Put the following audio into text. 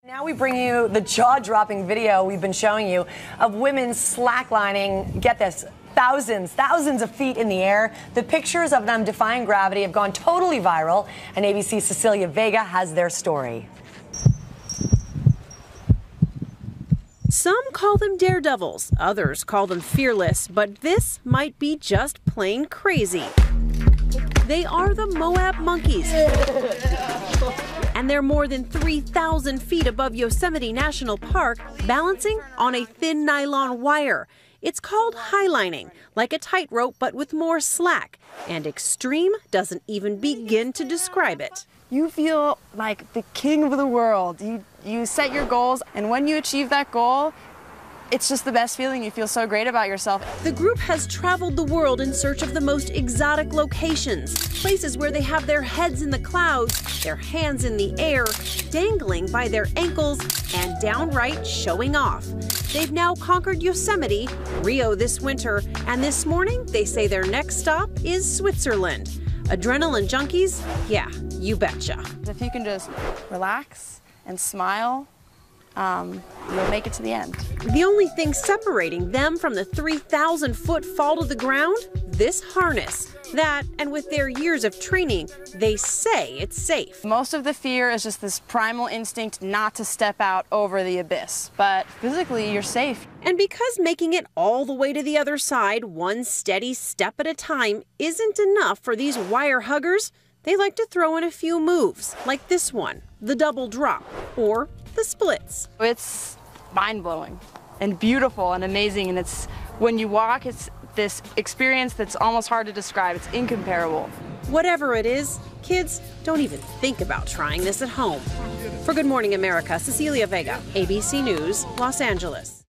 Now we bring you the jaw-dropping video we've been showing you of women slacklining, get this, thousands of feet in the air. The pictures of them defying gravity have gone totally viral, and ABC's Cecilia Vega has their story. Some call them daredevils, others call them fearless, but this might be just plain crazy. They are the Moab monkeys. And they're more than 3,000 feet above Yosemite National Park, balancing on a thin nylon wire. It's called highlining, like a tightrope but with more slack. And extreme doesn't even begin to describe it. You feel like the king of the world. You set your goals, and when you achieve that goal, it's just the best feeling. You feel so great about yourself. The group has traveled the world in search of the most exotic locations, places where they have their heads in the clouds, their hands in the air, dangling by their ankles, and downright showing off. They've now conquered Yosemite, Rio this winter, and this morning they say their next stop is Switzerland. Adrenaline junkies? Yeah, you betcha. If you can just relax and smile, you'll make it to the end. The only thing separating them from the 3,000-foot fall to the ground? This harness. That, and with their years of training, they say it's safe. Most of the fear is just this primal instinct not to step out over the abyss, but physically you're safe. And because making it all the way to the other side, one steady step at a time, isn't enough for these wire huggers, they like to throw in a few moves, like this one, the double drop, or the splits. It's mind-blowing and beautiful and amazing, and it's when you walk, it's this experience that's almost hard to describe. It's incomparable. Whatever it is, kids, don't even think about trying this at home. For Good Morning America, Cecilia Vega, ABC News, Los Angeles.